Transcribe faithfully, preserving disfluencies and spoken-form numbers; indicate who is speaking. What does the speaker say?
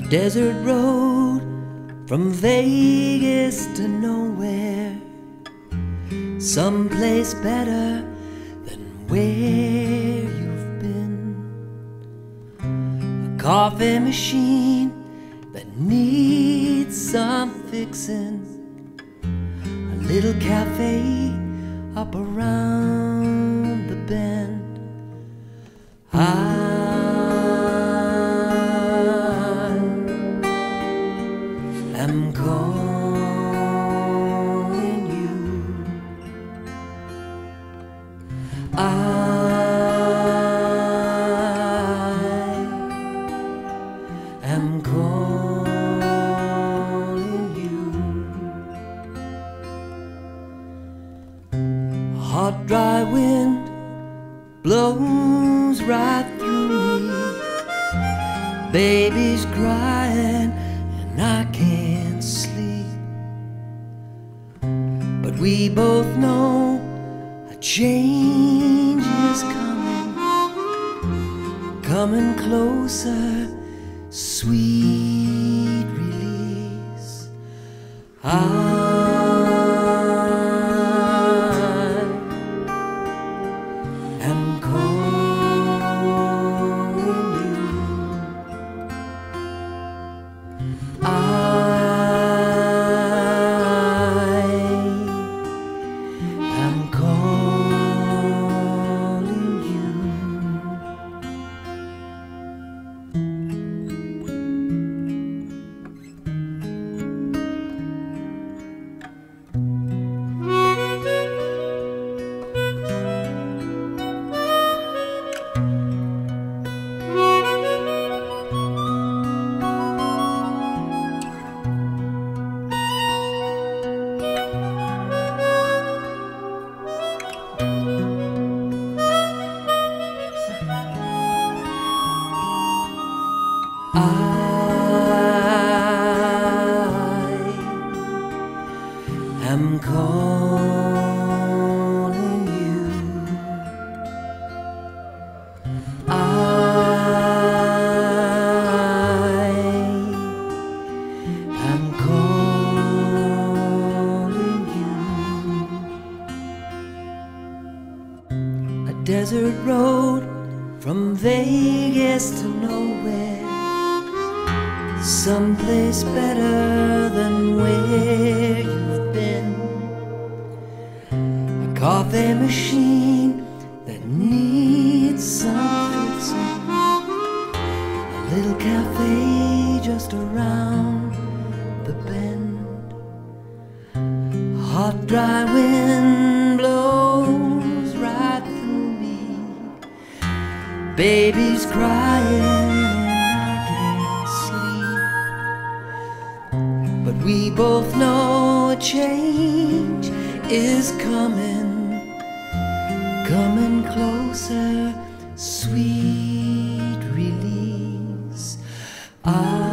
Speaker 1: desert road from Vegas to nowhere, someplace better than where you've been. A coffee machine that needs some fixing, a little cafe up around the bend. I am calling you. I am calling you. A hot, dry wind blows right through me. Baby's crying and I can't sleep, but we both know a change is coming, coming closer, sweet release. I am calling you. I am calling you. I am calling you. I am calling you. A desert road from Vegas to nowhere, someplace better than where you've been. A coffee machine that needs some fixing, a little cafe just around the bend. A hot, dry wind blows right through me. Baby's crying, but we both know a change is coming, coming closer, sweet release. I